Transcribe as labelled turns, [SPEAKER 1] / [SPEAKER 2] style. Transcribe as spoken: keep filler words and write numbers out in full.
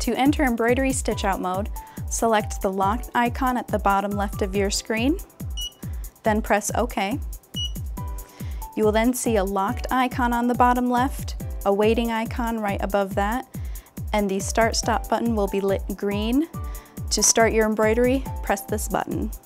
[SPEAKER 1] To enter embroidery stitch out mode, select the locked icon at the bottom left of your screen, then press OK. You will then see a locked icon on the bottom left, a waiting icon right above that, and the Start Stop button will be lit green. To start your embroidery, press this button.